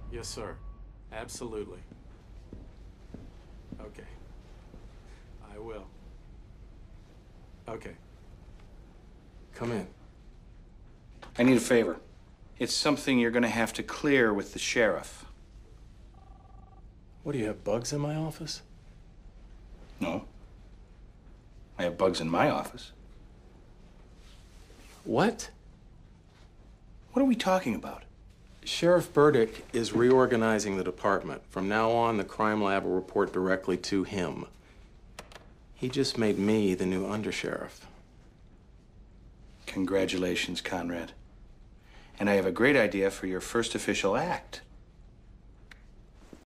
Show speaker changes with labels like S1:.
S1: Yes, sir. Absolutely. Okay. I will. Okay. Come in.
S2: I need a favor. It's something you're gonna have to clear with the sheriff.
S1: What, do you have bugs in my office?
S2: No. I have bugs in my office.
S1: What?
S2: What are we talking about?
S1: Sheriff Burdick is reorganizing the department. From now on, the crime lab will report directly to him. He just made me the new undersheriff.
S2: Congratulations, Conrad. And I have a great idea for your first official act.